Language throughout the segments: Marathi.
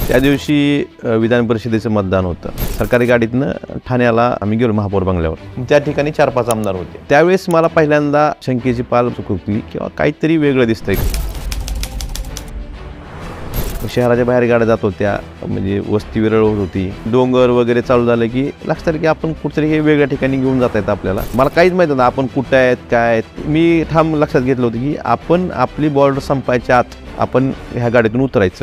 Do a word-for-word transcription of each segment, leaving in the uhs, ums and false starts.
त्या दिवशी विधान परिषदेचं मतदान होतं। सरकारी गाडीतनं ठाण्याला आम्ही गेलो महापौर बंगल्यावर। त्या ठिकाणी चार पाच आमदार होते। त्यावेळेस मला पहिल्यांदा शंकेची पाल चुकवली किंवा काहीतरी वेगळं दिसतंय। शहराच्या बाहेर गाड्या जात होत्या, म्हणजे वस्ती विरळ होत होती, डोंगर वगैरे चालू झालं की लक्षात आलं की आपण कुठेतरी हे वेगळ्या ठिकाणी घेऊन जात आहेत। आपल्याला मला काहीच माहित नव्हतं आपण कुठं आहेत काय आहेत। मी ठाम लक्षात घेतलं होतं की आपण आपली बॉर्डर संपायच्या आत आपण ह्या गाडीतून उतरायचं।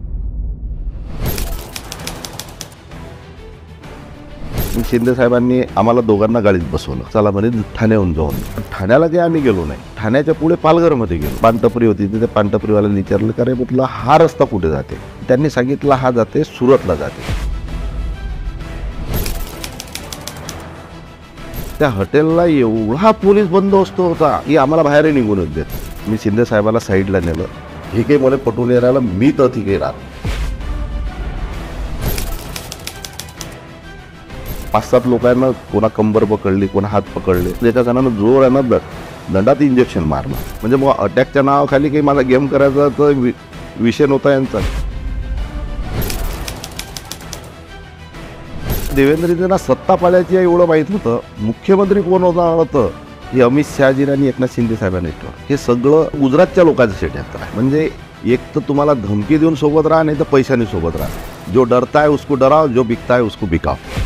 शिंदे साहेबांनी आम्हाला दोघांना गाडीत बसवलं, चला म्हणे ठाण्याहून जाऊन। ठाण्याला जे आम्ही गेलो नाही, ठाण्याच्या पुढे पालघरमध्ये गेलो। पानटपरी होती, तिथे पानटपरीवाल्याने विचारलं का रे म्हटलं हा रस्ता कुठे जाते? त्यांनी सांगितलं हा जाते सुरतला जाते। त्या हॉटेलला एवढा पोलीस बंदोबस्त होता की आम्हाला बाहेर निघून देत। मी शिंदे साहेबाला साईडला नेलं, हे काही मला पटवून राहिलं, मी तर तिथे राहत। पाच सात लोकांना कोणा कंबर पकडली, कोणा हात पकडले, एका जणांना जोर आहे ना दंडात इंजेक्शन मारलं। म्हणजे मग अटॅकच्या नावाखाली काही मला गेम करायचा तर विषय नव्हता यांचा। देवेंद्रजींना सत्ता पाळायची आहे एवढं माहीत होतं। मुख्यमंत्री कोण होतं हे अमित शहाजी आणि एकनाथ शिंदे साहेबांनी ठेवलं। हे सगळं गुजरातच्या लोकांचं षडयंत्र आहे। म्हणजे एक तर तुम्हाला धमकी देऊन सोबत राहा, नाही तर पैशाने सोबत राहा। जो डरता है उसको डराओ, जो बिकता है उसको बिकाओ।